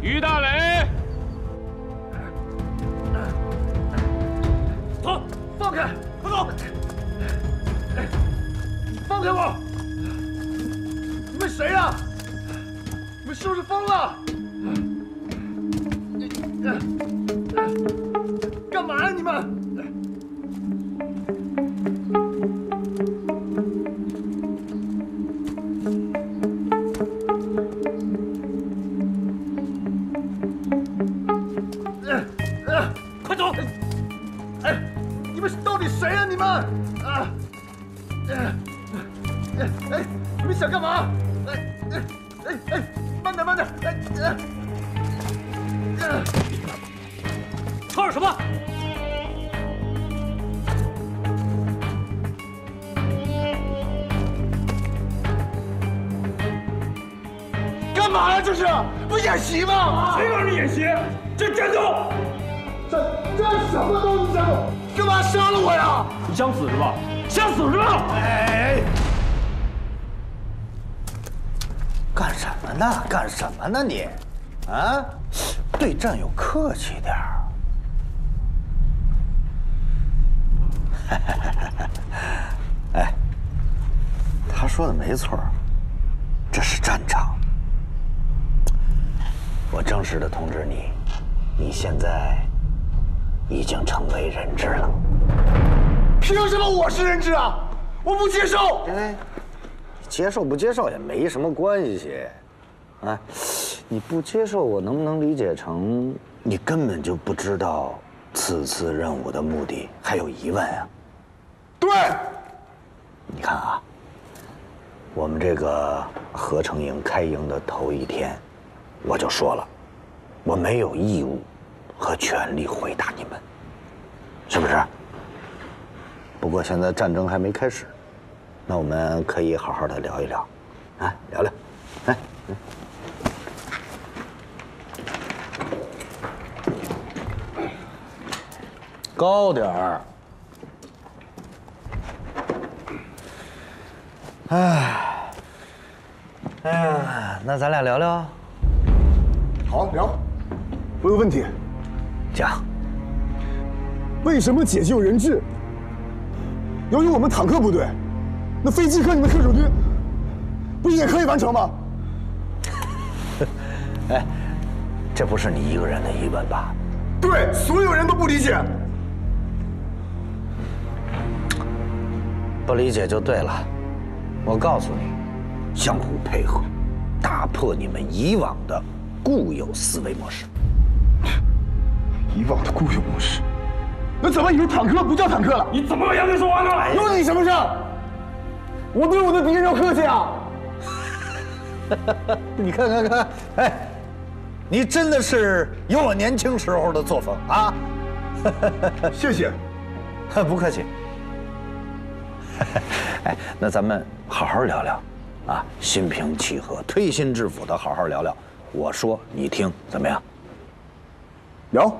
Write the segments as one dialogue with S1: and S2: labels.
S1: 于大雷，
S2: 走，放开，快走！放开我！你们谁呀？你们是不是疯了？干嘛呀你们？ 快走！哎，你们到底谁呀？你们啊！哎，你们想干嘛？哎，慢点，慢点！
S1: 吵嚷什么？
S2: 干嘛呀？这是不演习吗？
S1: 谁让你演习？这战斗！
S2: 这什么东西？干嘛杀了我呀？
S1: 你想死是吧？想死是吧？
S3: 哎，干什么呢？干什么呢你？啊，对战友客气点儿。哎，他说的没错，这是战场。我正式的通知你，你现在 已经成为人质了。
S2: 凭什么我是人质啊？我不接受。
S3: 哎，接受不接受也没什么关系。啊，你不接受，我能不能理解成你根本就不知道此次任务的目的，还有疑问啊？
S2: 对。
S3: 你看啊，我们这个合成营开营的头一天，我就说了，我没有义务 和权力回答你们，是不是？不过现在战争还没开始，那我们可以好好的聊一聊，啊，聊聊，来，高点儿。哎呀，那咱俩聊聊。
S2: 好，聊。我有个问题。
S3: 讲，
S2: 为什么解救人质要用我们坦克部队？那飞机和你们特种军不也可以完成吗？
S3: 哎，这不是你一个人的疑问吧？
S2: 对，所有人都不理解。
S3: 不理解就对了。我告诉你，相互配合，打破你们以往的固有思维模式。
S2: 以往的固有模式，那怎么以后坦克不叫坦克了？
S1: 你怎么杨梅说话呢？
S2: 有你什么事？我对我的敌人要客气啊！
S3: 你看，哎，你真的是有我年轻时候的作风啊！
S2: 谢谢，
S3: 不客气。哎，那咱们好好聊聊，啊，心平气和、推心置腹的好好聊聊。我说你听，怎么样？
S2: 聊。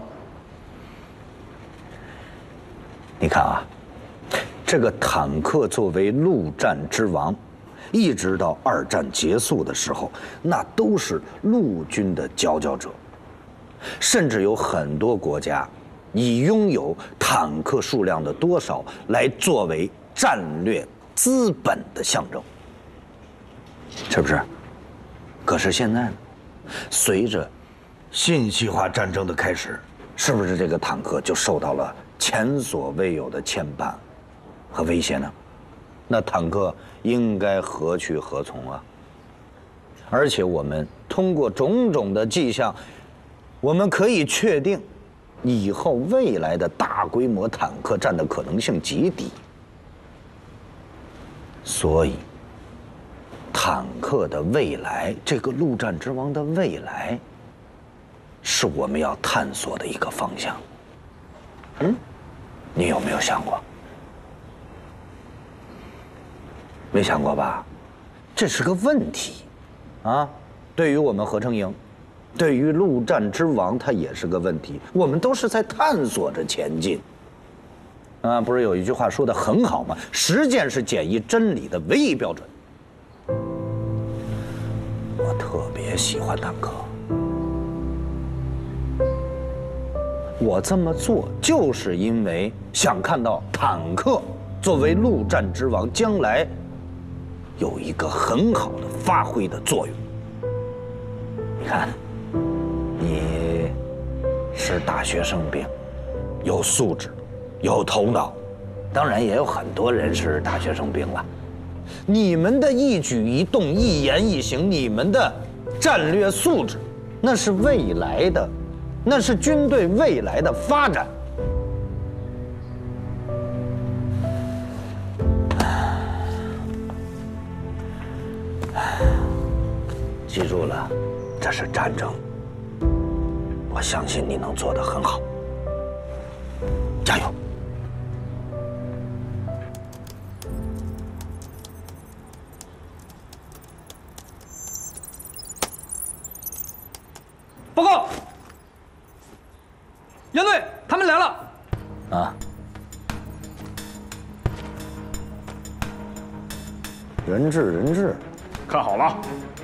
S3: 你看啊，这个坦克作为陆战之王，一直到2战结束的时候，那都是陆军的佼佼者，甚至有很多国家以拥有坦克数量的多少来作为战略资本的象征，是不是？可是现在呢，随着信息化战争的开始，是不是这个坦克就受到了 前所未有的牵绊和威胁呢？那坦克应该何去何从啊？而且我们通过种种的迹象，我们可以确定，以后未来的大规模坦克战的可能性极低。所以，坦克的未来，这个陆战之王的未来，是我们要探索的一个方向。你有没有想过？没想过吧？这是个问题，啊，对于我们合成营，对于陆战之王，它也是个问题。我们都是在探索着前进。啊，不是有一句话说得很好吗？实践是检验真理的唯一标准。我特别喜欢坦克， 我这么做就是因为想看到坦克作为陆战之王，将来有一个很好的发挥的作用。你看，你是大学生兵，有素质，有头脑，当然也有很多人是大学生兵了。你们的一举一动、一言一行，你们的战略素质，那是未来的，那是军队未来的发展。记住了，这是战争，我相信你能做得很好，加油！
S1: 报告，杨队，他们来了。
S3: 啊，人质，人质，
S1: 看好了。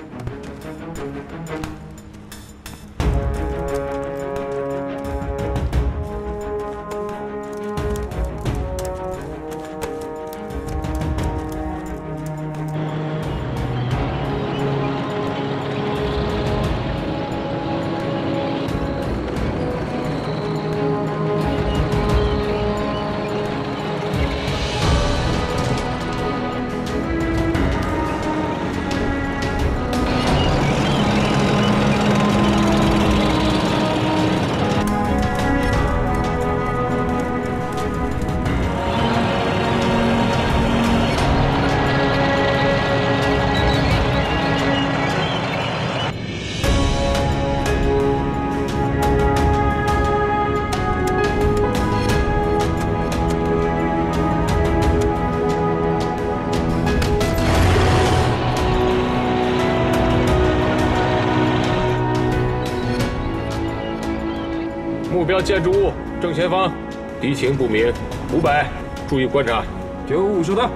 S1: 目标建筑物正前方，敌情不明，500，注意观察。955收到。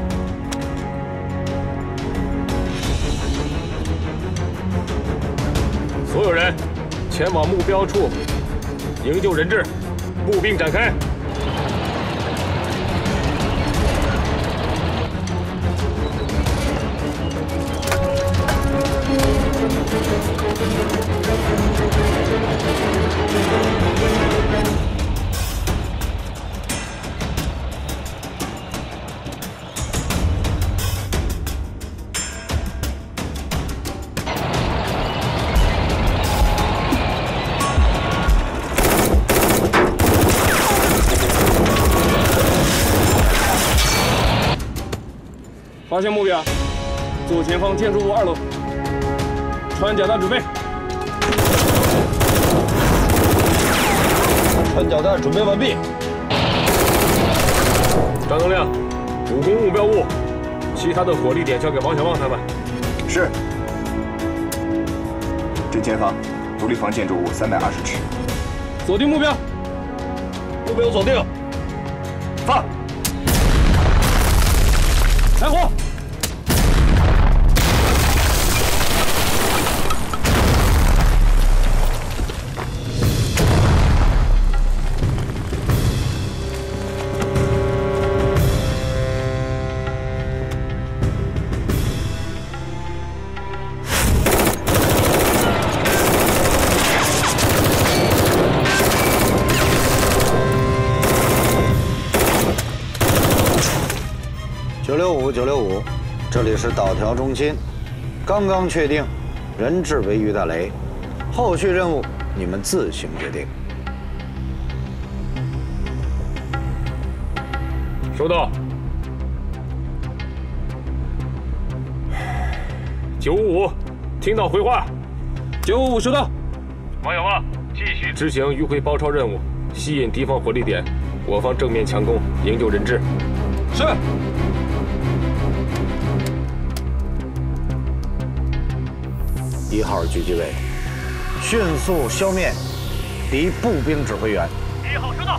S1: 所有人前往目标处营救人质，步兵展开。发现目标，左前方建筑物2楼。穿甲弹准备。
S4: 穿甲弹准备完毕。
S1: 张东亮，主攻目标物，其他的火力点交给王小旺他们。
S5: 是。正前方，独立房建筑物320尺。
S1: 锁定目标。
S4: 目标锁定。
S5: 放。
S1: 开火。
S3: 965，这里是岛条中心，刚刚确定，人质为于大雷，后续任务你们自行决定。
S1: 收到。955，听到回话。955收到。王小旺，继续执行迂回包抄任务，吸引敌方火力点，我方正面强攻，营救人质。是。
S3: 1号狙击位，迅速消灭敌步兵指挥员。
S1: 1号收到。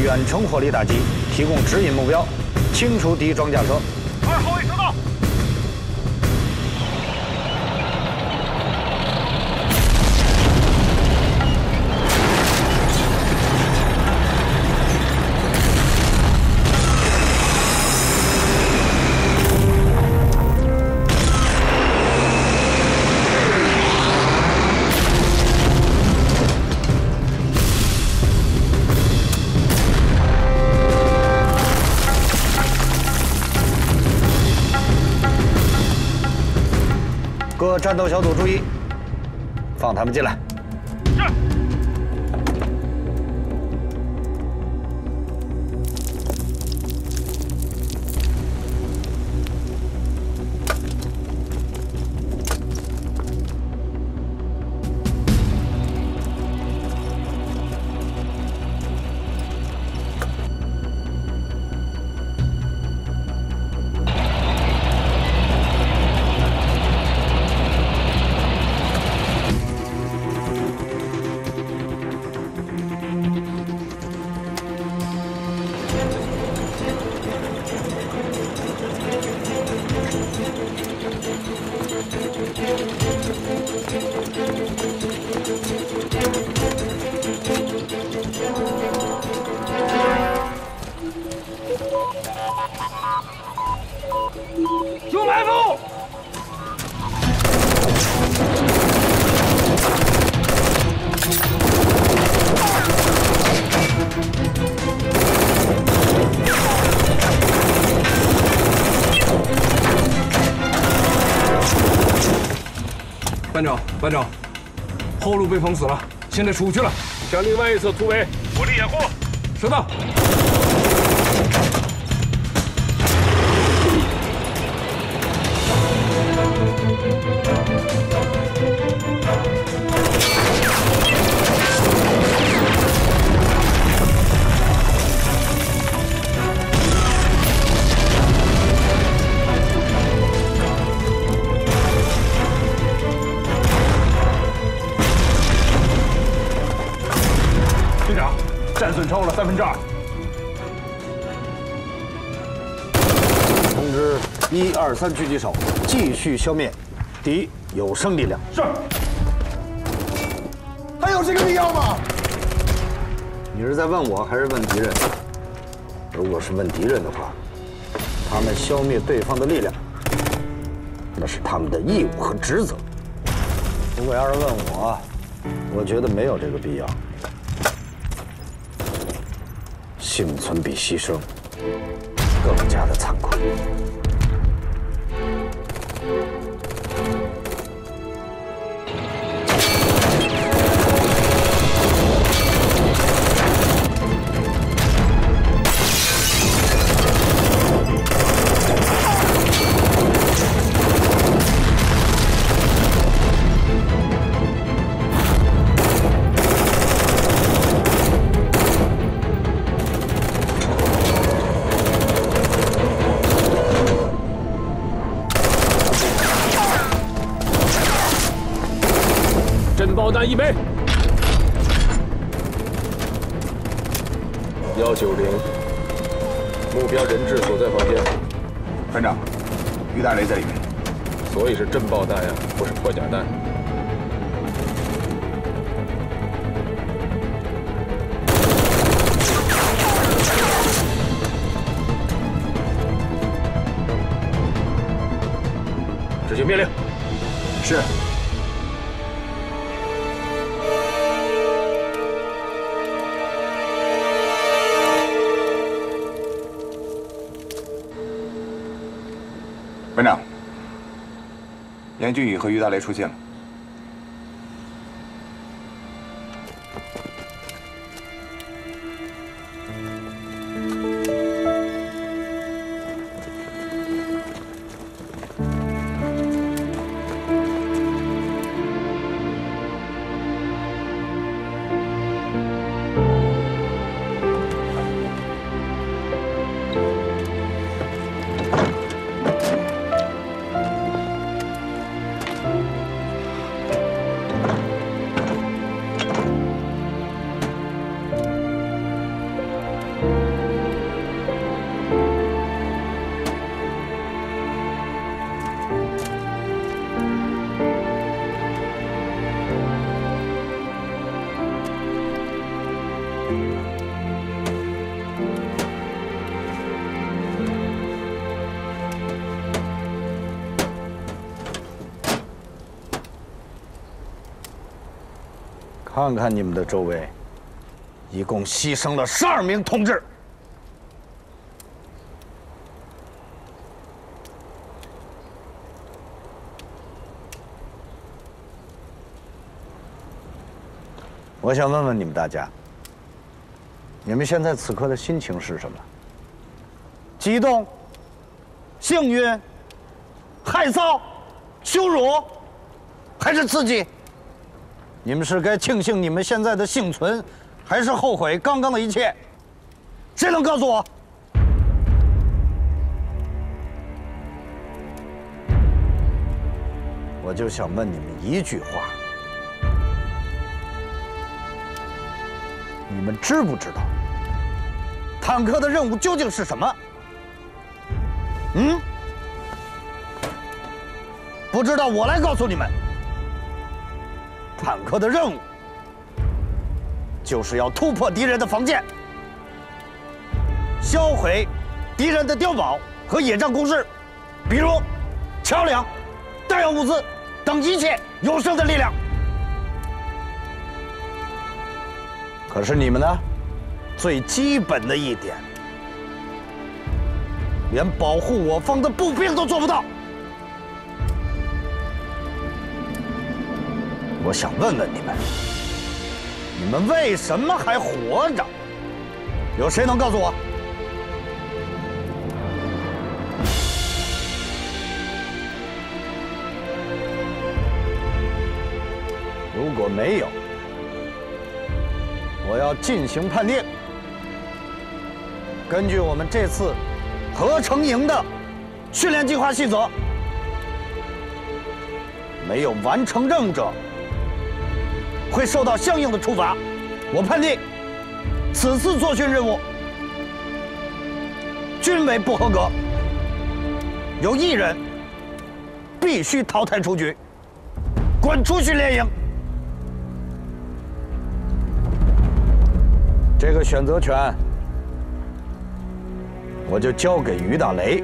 S3: 远程火力打击，提供指引目标，清除敌装甲车。
S1: 2号位收到。
S3: 各战斗小组注意，放他们进来。
S1: 是。有埋伏！
S6: 班长，后路被封死了，现在出去了，
S1: 向另外一侧突围，火力掩护。
S6: 收到。
S2: 队长，战损超过了2/3。
S3: 通知1、2、3狙击手，继续消灭敌有生力量。
S2: 是。还有这个必要吗？
S3: 你是在问我还是问敌人？如果是问敌人的话，他们消灭对方的力量，那是他们的义务和职责。如果要是问我，我觉得没有这个必要。幸存比牺牲更加的残酷。
S1: 震爆弹1枚。190，目标人质所在房间。
S5: 班长，于大雷在里面。
S1: 所以是震爆弹呀，不是破甲弹。执行命令。
S5: 是。 班长，严俊宇和于大雷出现了。
S3: 看看你们的周围，一共牺牲了12名同志。我想问问你们大家，你们现在此刻的心情是什么？激动、幸运、害臊、羞辱，还是刺激？你们是该庆幸你们现在的幸存，还是后悔刚刚的一切？谁能告诉我？我就想问你们一句话：你们知不知道坦克的任务究竟是什么？不知道，我来告诉你们。坦克的任务就是要突破敌人的防线，销毁敌人的碉堡和野战工事，比如桥梁、弹药物资等一切有生的力量。可是你们呢？最基本的一点，连保护我方的步兵都做不到。我想问问你们，你们为什么还活着？有谁能告诉我？如果没有，我要进行判定。根据我们这次合成营的训练计划细则，没有完成任务者会受到相应的处罚。我判定此次作训任务均为不合格，有1人必须淘汰出局，滚出训练营。这个选择权我就交给于大雷。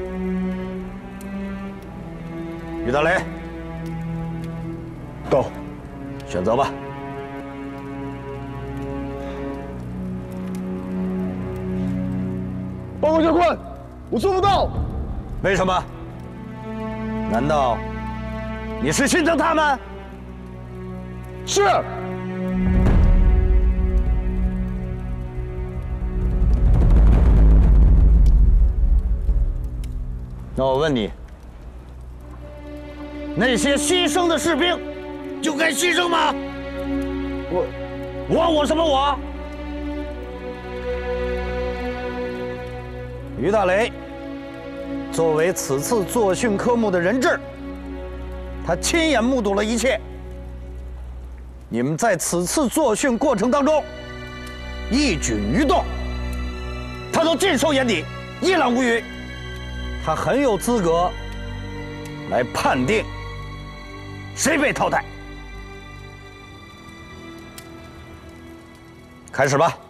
S3: 于大雷，
S2: 到，
S3: 选择吧。
S2: 报告教官，我做不到。
S3: 为什么？难道你是心疼他们？
S2: 是。
S3: 那我问你，那些牺牲的士兵就该牺牲吗？我什么我？于大雷作为此次作训科目的人质，他亲眼目睹了一切。你们在此次作训过程当中一举一动，他都尽收眼底，一览无余。他很有资格来判定谁被淘汰。开始吧。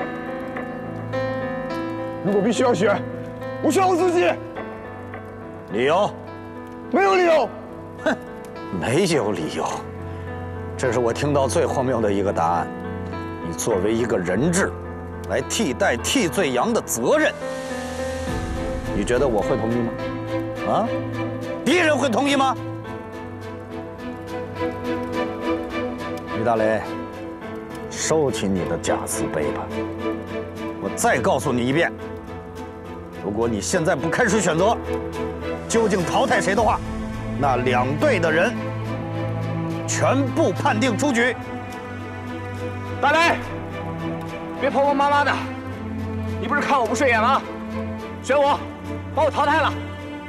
S2: 如果必须要选，我选我自己。
S3: 理由？
S2: 没有理由。
S3: 哼，没有理由。这是我听到最荒谬的一个答案。你作为一个人质，来替代替罪羊的责任。你觉得我会同意吗？啊，敌人会同意吗？于大雷，收起你的假慈悲吧。我再告诉你一遍，如果你现在不开始选择究竟淘汰谁的话，那2队的人全部判定出局。
S1: 大雷，别婆婆妈妈的，你不是看我不顺眼吗？选我，把我淘汰了。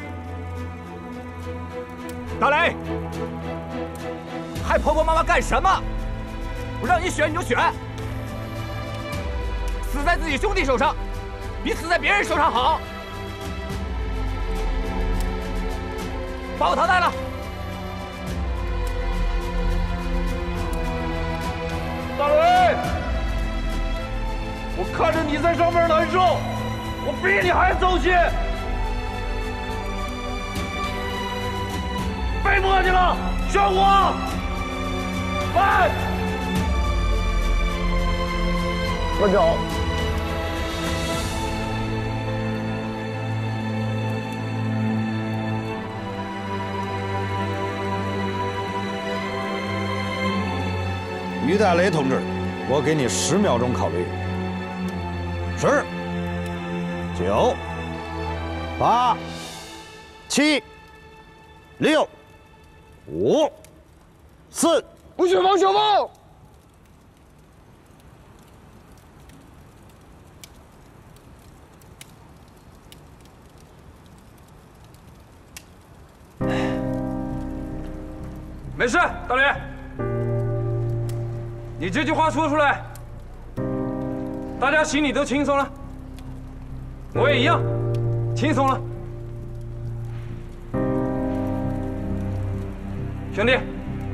S1: 大雷，还婆婆妈妈干什么？不让你选你就选，死在自己兄弟手上，比死在别人手上好。把我淘汰了。大雷，我看着你在上面难受，我比你还走心。别磨叽了，选我！来！
S2: 班长。
S3: 于大雷同志，我给你10秒钟考虑。10、9、8、7、6、5、4。
S2: 不选王小茂。
S6: 没事，大雷。你这句话说出来，大家心里都轻松了，我也一样，轻松了。兄弟，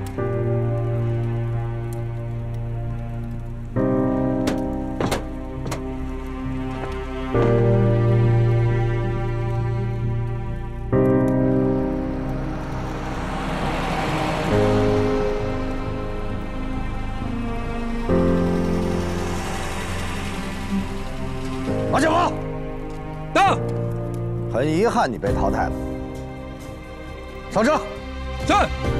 S3: 王小宝，
S6: 到。
S3: 很遗憾你被淘汰了。上车。
S6: 是。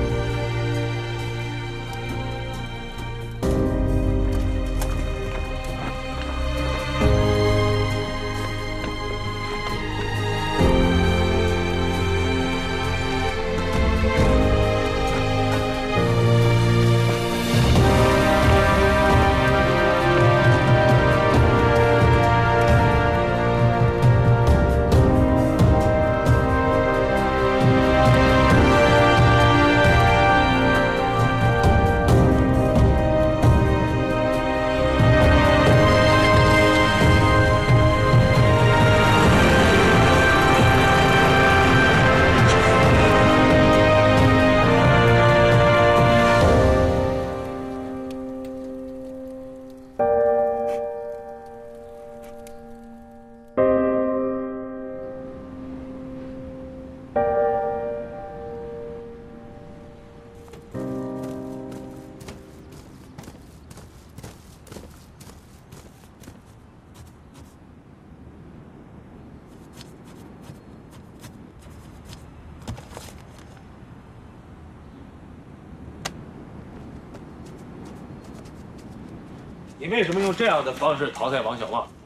S1: 你为什么用这样的方式淘汰王小旺？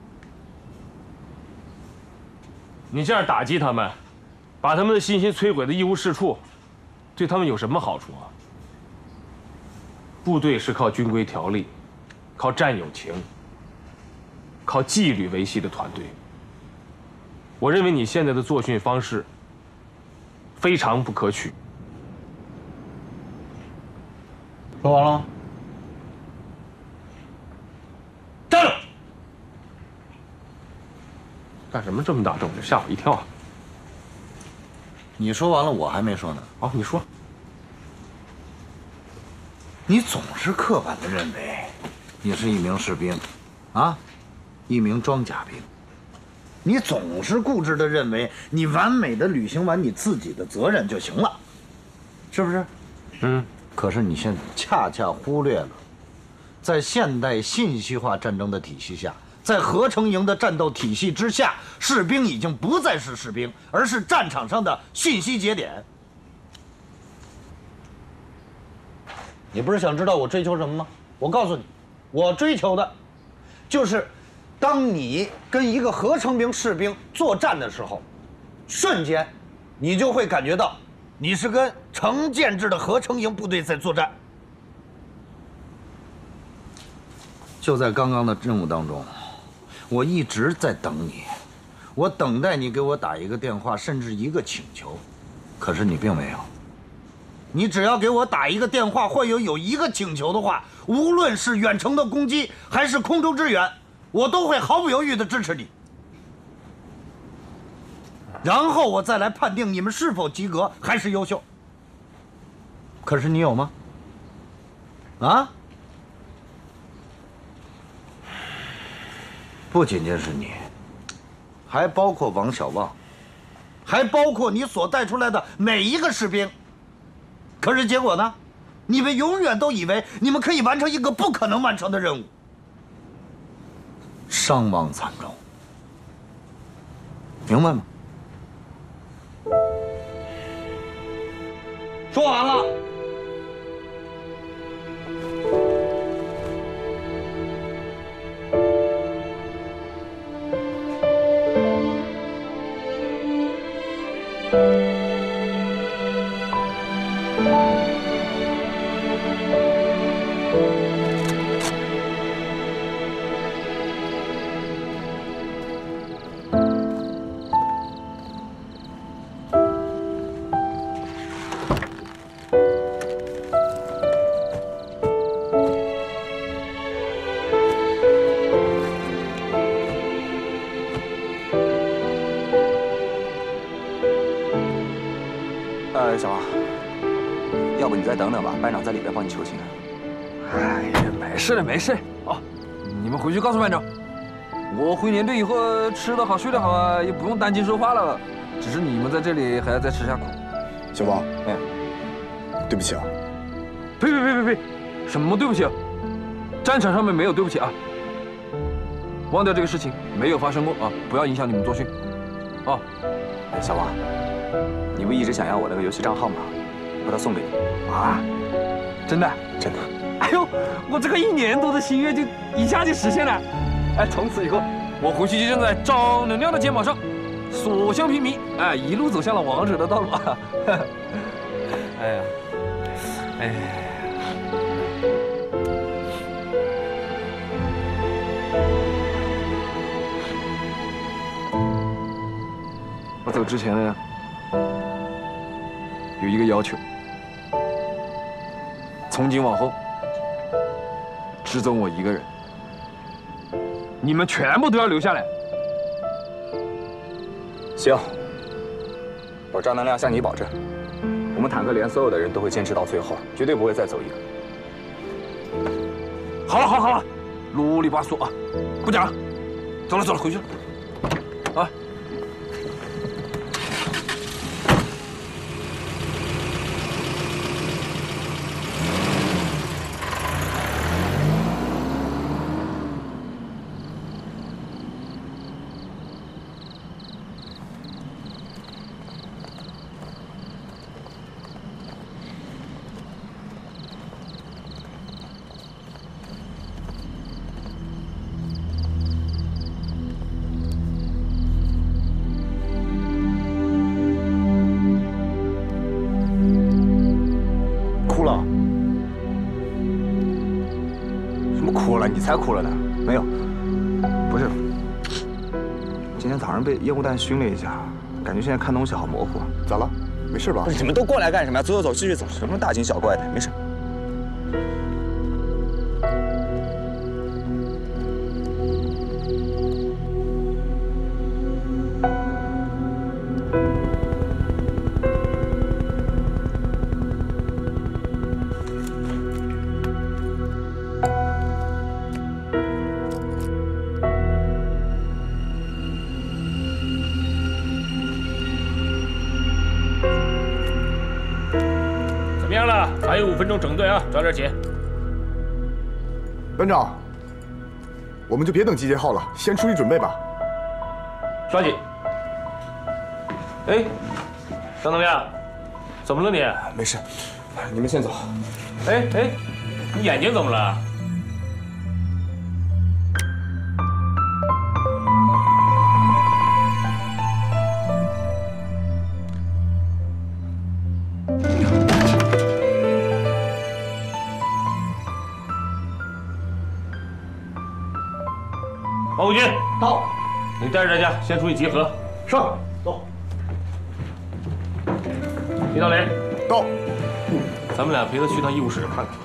S1: 你这样打击他们，把他们的信心摧毁的一无是处，对他们有什么好处啊？部队是靠军规条例、靠战友情、靠纪律维系的团队。我认为你现在的作训方式非常不可取。
S3: 说完了吗？
S1: 站住！干什么这么大动静，吓我一跳啊！
S3: 你说完了，我还没说呢。
S1: 好，你说。
S3: 你总是刻板的认为你是一名士兵，啊，一名装甲兵。你总是固执的认为你完美的履行完你自己的责任就行了，是不是？
S1: 嗯。
S3: 可是你现在恰恰忽略了，在现代信息化战争的体系下，在合成营的战斗体系之下，士兵已经不再是士兵，而是战场上的信息节点。你不是想知道我追求什么吗？我告诉你，我追求的，就是当你跟一个合成兵士兵作战的时候，瞬间，你就会感觉到，你是跟成建制的合成营部队在作战。就在刚刚的任务当中，我一直在等你，我等待你给我打一个电话，甚至一个请求，可是你并没有。你只要给我打一个电话，或有一个请求的话，无论是远程的攻击还是空中支援，我都会毫不犹豫地支持你。然后我再来判定你们是否及格还是优秀。可是你有吗？啊？不仅仅是你，还包括王小旺，还包括你所带出来的每一个士兵。可是结果呢？你们永远都以为你们可以完成一个不可能完成的任务。 伤亡惨重，明白吗？
S6: 说完了。
S5: 小王，要不你再等等吧，班长在里边帮你求情。
S6: 哎呀，没事的，没事。哦，你们回去告诉班长，我回连队以后吃得好，睡得好啊，也不用担惊受怕了。只是你们在这里还要再吃下苦。
S2: 小王，对不起啊。
S6: 呸！什么对不起啊？战场上面没有对不起啊。忘掉这个事情，没有发生过啊！不要影响你们作训。哦，
S5: 小王。你不一直想要我那个游戏账号吗？我把它送给你。
S6: 啊？真的？
S5: 真的。
S6: 哎呦，我这个1年多的心愿就一下就实现了。哎，从此以后，我回去就站在张能量的肩膀上，所向披靡，哎，一路走向了王者的道路。哎呀，哎。我走之前呢，有一个要求，从今往后只走我一个人，你们全部都要留下来。
S5: 行，我张能量向你保证，我们坦克连所有的人都会坚持到最后，绝对不会再走一个。
S6: 好了，啰里吧嗦啊，不讲了，走了，回去了，啊。
S5: 你才哭了呢？没有，不是。今天早上被烟雾弹熏了一下，感觉现在看东西好模糊。
S2: 咋了？没事吧？
S5: 你们都过来干什么呀？走，继续走，什么大惊小怪的？没事。
S1: 还有5分钟整队啊，抓点紧！
S2: 班长，我们就别等集结号了，先出去准备吧。
S1: 抓紧！哎，张能量，怎么了你？
S5: 没事，你们先走。
S1: 哎，你眼睛怎么了？王国军到，你带着大家先出去集合。
S2: 是，走。
S1: 李道雷
S2: 到，
S1: 咱们俩陪他去趟医务室看看。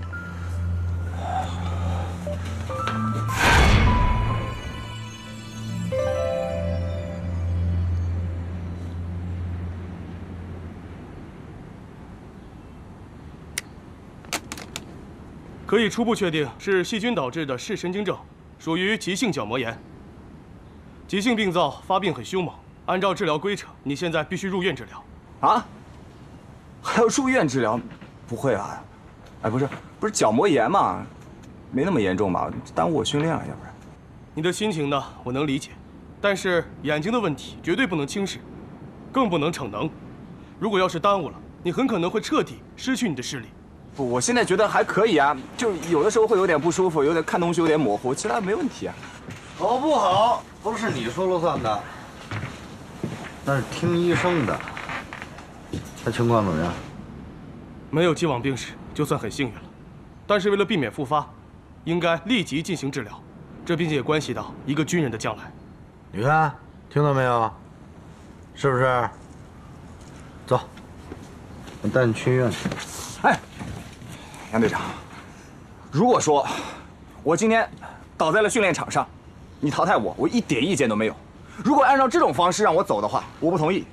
S7: 可以初步确定是细菌导致的视神经症。属于急性角膜炎，急性病灶发病很凶猛。按照治疗规程，你现在必须入院治疗。
S5: 啊？还要入院治疗？不会啊？哎，不是角膜炎嘛，没那么严重吧？耽误我训练了，要不然。
S7: 你的心情呢，我能理解，但是眼睛的问题绝对不能轻视，更不能逞能。如果要是耽误了，你很可能会彻底失去你的视力。
S5: 不，我现在觉得还可以啊，就有的时候会有点不舒服，有点看东西有点模糊，其他没问题啊。
S3: 好不好不是你说了算的，那是听医生的。他情况怎么样？
S7: 没有既往病史，就算很幸运了。但是为了避免复发，应该立即进行治疗。这并且也关系到一个军人的将来。
S3: 你看，听到没有？是不是？走，我带你去医院去。
S5: 哎，杨队长，如果说我今天倒在了训练场上，你淘汰我，我一点意见都没有。如果按照这种方式让我走的话，我不同意。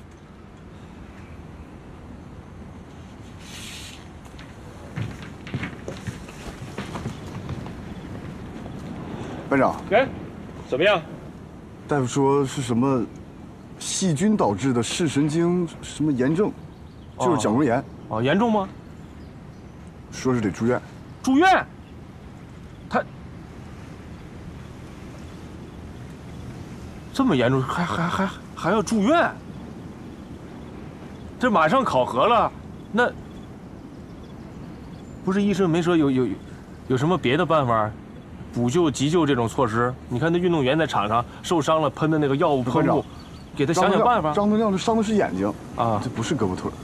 S2: 班长，
S1: 哎，怎么样？
S2: 大夫说是什么细菌导致的视神经什么炎症，就是角膜炎。
S6: 哦，严重吗？
S2: 说是得住院。
S6: 住院？他这么严重，还要住院？这马上考核了，那不是医生没说有什么别的办法？补救、急救这种措施，你看那运动员在场上受伤了，喷的那个药物喷雾，给他想想办法。
S2: 张德亮伤的是眼睛
S6: 啊，
S2: 这不是胳膊腿。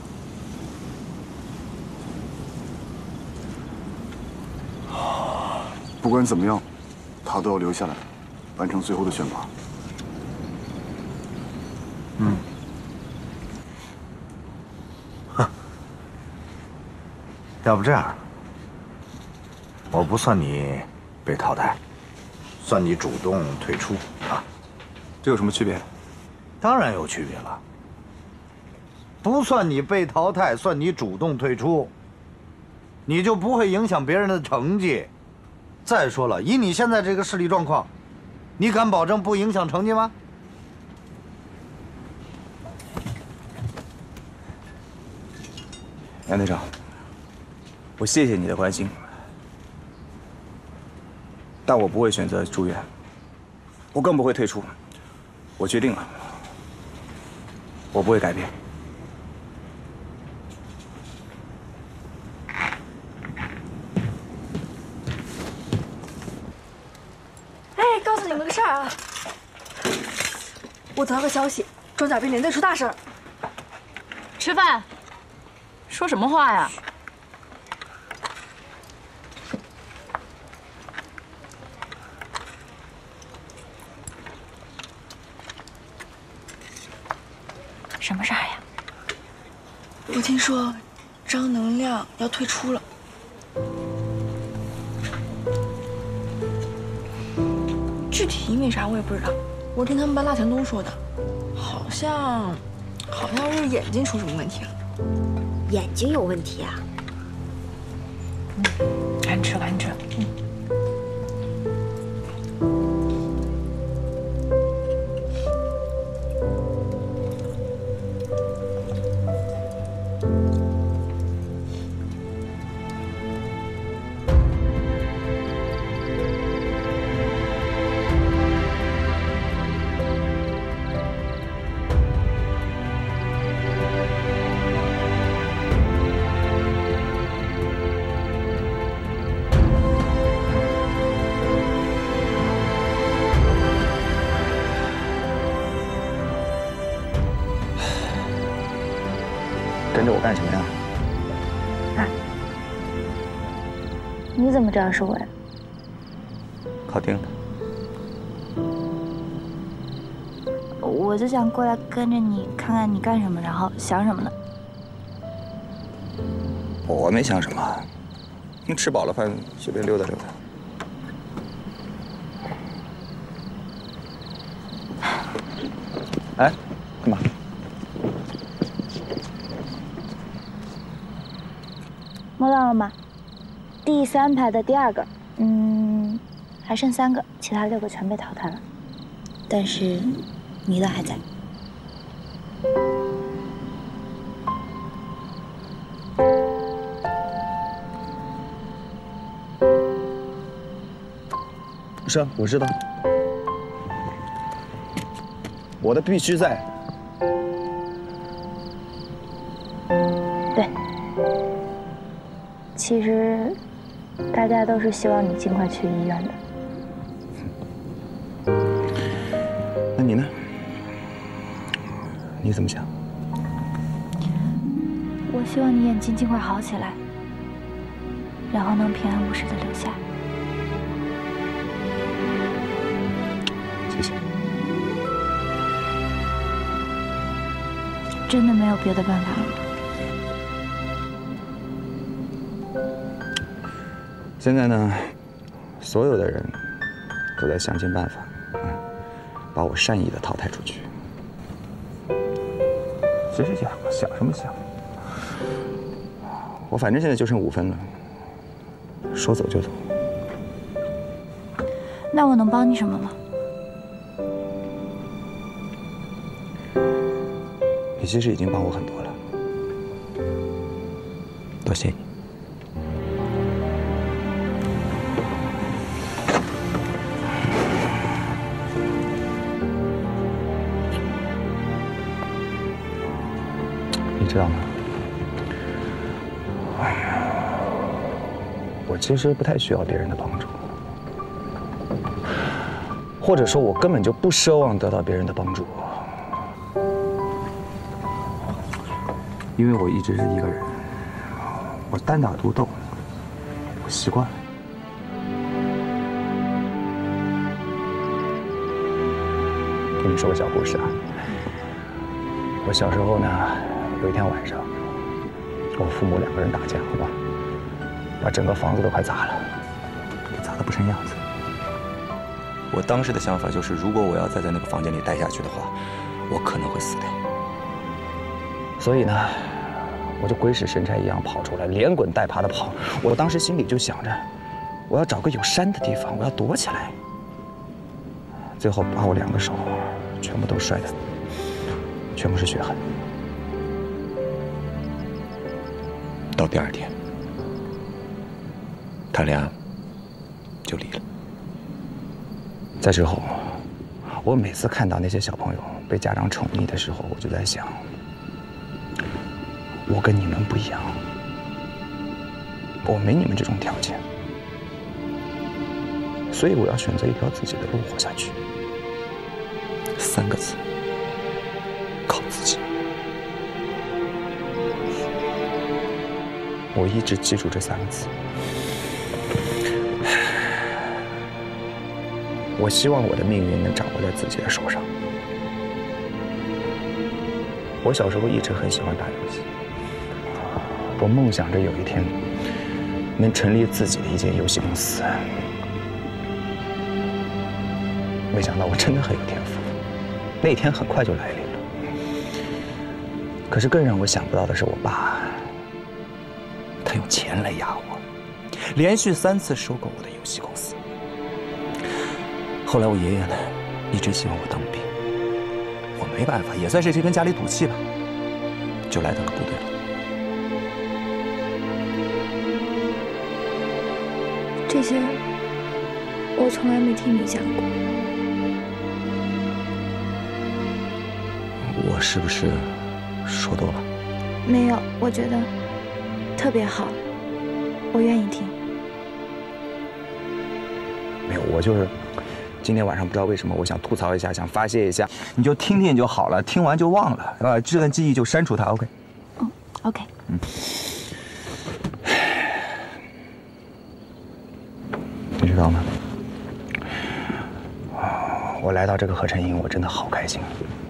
S2: 不管怎么样，他都要留下来，完成最后的选拔。
S3: 嗯。哼，要不这样，我不算你被淘汰，算你主动退出啊。
S5: 这有什么区别？
S3: 当然有区别了。不算你被淘汰，算你主动退出，你就不会影响别人的成绩。再说了，以你现在这个视力状况，你敢保证不影响成绩吗？
S5: 杨队长，我谢谢你的关心，但我不会选择住院，我更不会退出。我决定了，我不会改变。
S8: 哎，告诉你们个事儿啊，我得到个消息，装甲兵连队出大事儿。
S9: 吃饭。说什么话呀？什么事儿呀？
S8: 我听说张能量要退出了。具体因为啥我也不知道，我听他们班大强东说的，好像是眼睛出什么问题了。
S10: 眼睛有问题啊？
S9: 赶紧吃，赶紧吃。
S5: 跟着我干什么呀？
S10: 啊？你怎么知道是我呀？
S5: 考定的。
S10: 我就想过来跟着你，看看你干什么，然后想什么呢？
S5: 我没想什么，你吃饱了饭随便溜达溜达。哎，干嘛？
S10: 摸到了吗？第3排的第2个，还剩3个，其他6个全被淘汰了。但是你的还在。
S5: 是啊，我知道。
S3: 我的必须在。
S10: 对，其实大家都是希望你尽快去医院的。
S5: 那你呢？你怎么想？
S10: 我希望你眼睛尽快好起来，然后能平安无事的留下。
S5: 谢谢。
S10: 真的没有别的办法了吗？
S5: 现在呢，所有的人都在想尽办法，把我善意的淘汰出去。其实想什么想？我反正现在就剩5分了，说走就走。
S10: 那我能帮你什么吗？
S5: 你其实已经帮我很多了，多谢你。你知道吗？我其实不太需要别人的帮助，或者说，我根本就不奢望得到别人的帮助，因为我一直是一个人，我单打独斗，我习惯了。跟你说个小故事啊，我小时候呢，有一天晚上，我父母2个人打架，哇，把整个房子都快砸了，给砸得不成样子。我当时的想法就是，如果我要再在那个房间里待下去的话，我可能会死掉。所以呢，我就鬼使神差一样跑出来，连滚带爬的跑。我当时心里就想着，我要找个有山的地方，我要躲起来。最后把我2个手全部都摔得全部是血痕。到第2天，他俩就离了。再之后，我每次看到那些小朋友被家长宠溺的时候，我就在想，我跟你们不一样，我没你们这种条件，所以我要选择一条自己的路活下去。3个字，靠自己。我一直记住这3个字。我希望我的命运能掌握在自己的手上。我小时候一直很喜欢打游戏，我梦想着有一天能成立自己的一间游戏公司。没想到我真的很有天赋，那一天很快就来临了。可是更让我想不到的是，我爸，他用钱来压我，连续3次收购我的游戏公司。后来我爷爷呢，一直希望我当兵，我没办法，也算是跟家里赌气吧，就来到了部队了。
S10: 这些我从来没听你讲过。
S5: 我是不是说多了？
S10: 没有，我觉得特别好，我愿意听。
S5: 没有，我就是今天晚上不知道为什么，我想吐槽一下，想发泄一下，你就听听就好了，听完就忘了，这段记忆就删除它。OK。
S10: 嗯 ，OK。
S5: 你知道吗？我来到这个合成营，我真的好开心，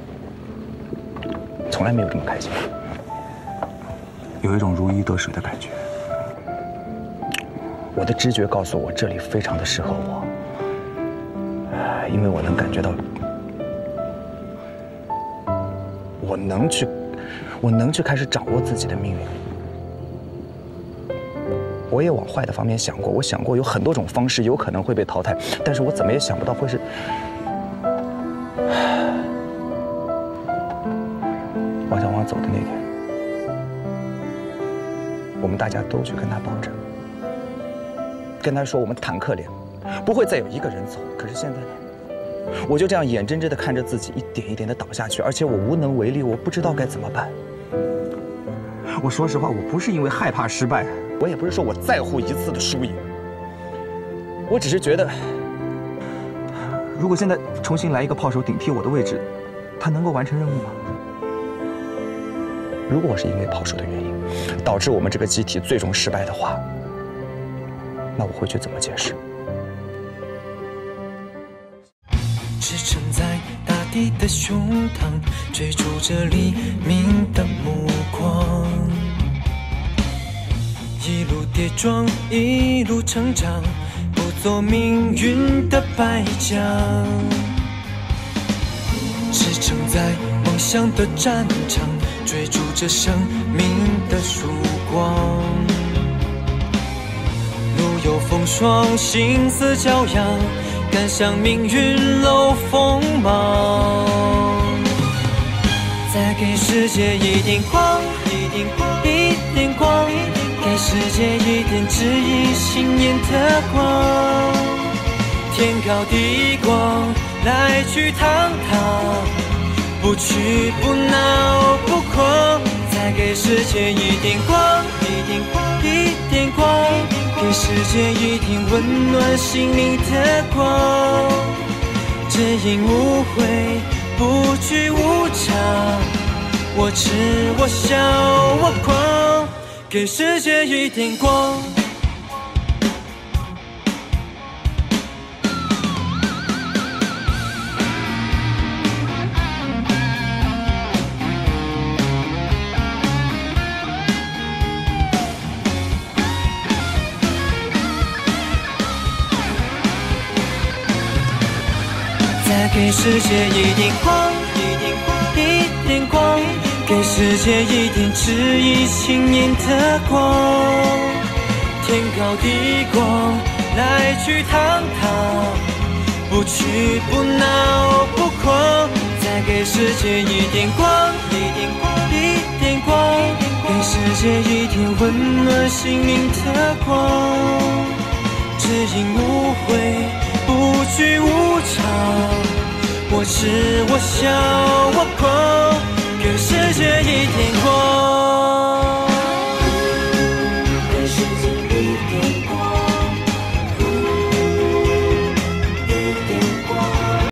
S5: 从来没有这么开心过，有一种如鱼得水的感觉。我的直觉告诉我，这里非常的适合我。因为我能感觉到，我能去开始掌握自己的命运。我也往坏的方面想过，我想过有很多种方式有可能会被淘汰，但是我怎么也想不到会是王小王走的那天，我们大家都去跟他保证，跟他说我们坦克连不会再有1个人走。可是现在呢？
S11: 我就这样眼睁睁地看着自己一点一点地倒下去，而且我无能为力，我不知道该怎么办。我说实话，我不是因为害怕失败，我也不是说我在乎一次的输赢，我只是觉得，如果现在重新来一个炮手顶替我的位置，他能够完成任务吗？如果我是因为炮手的原因导致我们这个集体最终失败的话，那我会去怎么解释？
S12: 支撑在大地的胸膛，追逐着黎明的目光，一路跌撞，一路成长，不做命运的败将。支撑在梦想的战场，追逐着生命的曙光。路有风霜，心似骄阳，赶向命运漏锋芒。再给世界一点光，一点光，一点光，给世界一点指引信念的光。天高地广，来去堂堂，不屈不挠不狂。再给世界一点光，一点光，一点光，给世界一点温暖心灵的光。只因无悔，不惧无常，我痴我笑我狂，给世界一点光。再给世界一点光，一点光，一点光，给世界一点指引信念的光。天高地广，来去堂堂，不屈不挠不狂。再给世界一点光，一点光，一点光，给世界一点温暖心灵的光。只因无悔，不惧无常，我痴我笑我狂，给世界一点光。